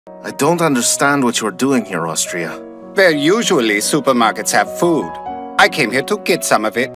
I don't understand what you're doing here, Austria. Well, usually supermarkets have food. I came here to get some of it.